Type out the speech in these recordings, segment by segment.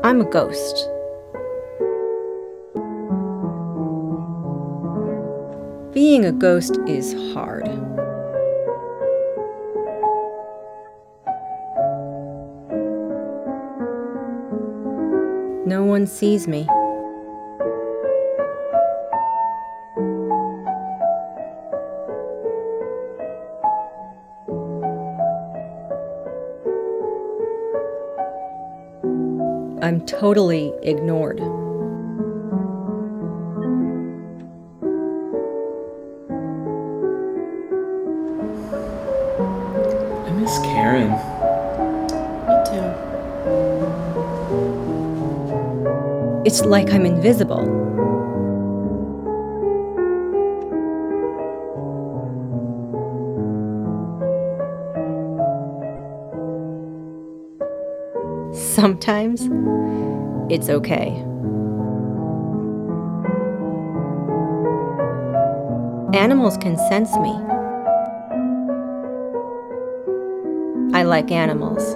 I'm a ghost. Being a ghost is hard. No one sees me. I'm totally ignored. I miss Karen. Me too. It's like I'm invisible. Sometimes it's okay. Animals can sense me. I like animals.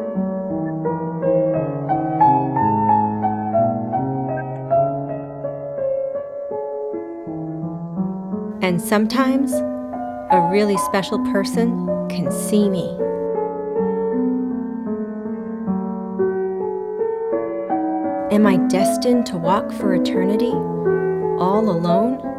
And sometimes a really special person can see me. Am I destined to walk for eternity, all alone?